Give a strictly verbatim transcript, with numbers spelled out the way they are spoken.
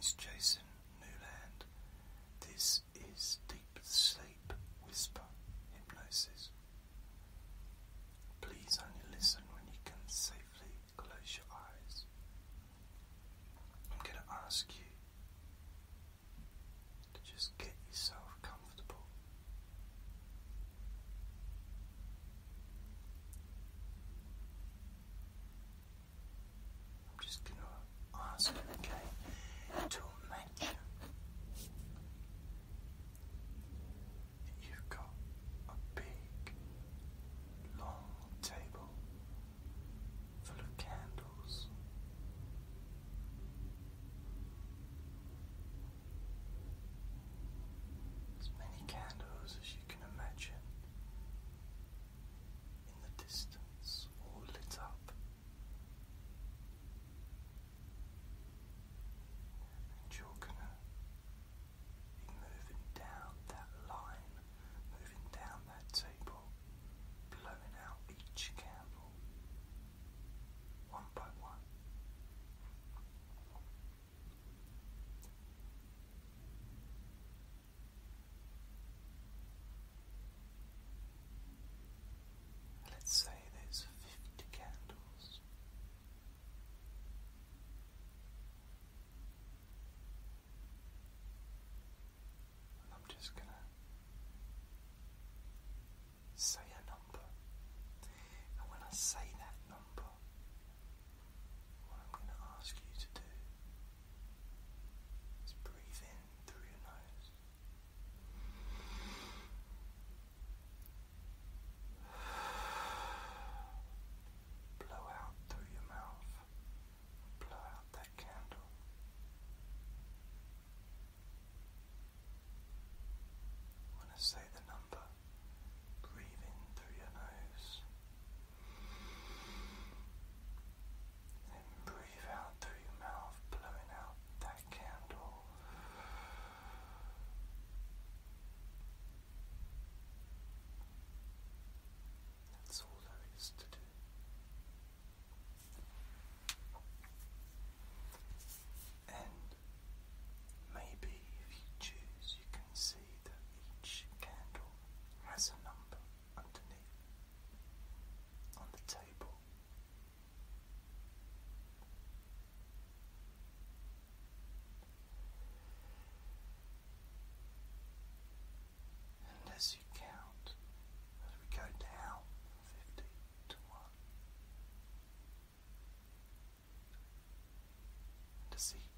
Newland. This is Deep Sleep Whisper Hypnosis. Please only listen when you can safely close your eyes. I'm going to ask you to just get yourself comfortable. I'm just going to ask you again to imagine that you've got a big, long table full of candles. As many candles as you can imagine in the distance, all lit up. And you're gonna be moving down that line, moving down that table, blowing out each candle, one by one. Let's say there's fifty candles. And I'm just gonna say a number. And when I say that number, what I'm gonna ask you to do is breathe in through your nose. Blow out through your mouth. Blow out that candle. When I say the number, breathe in through your nose. Then breathe out through your mouth, blowing out that candle. That's all there is to do. And maybe if you choose, you can see that each candle has a number underneath on the table. And as you count, as we go down fifty to one, and as each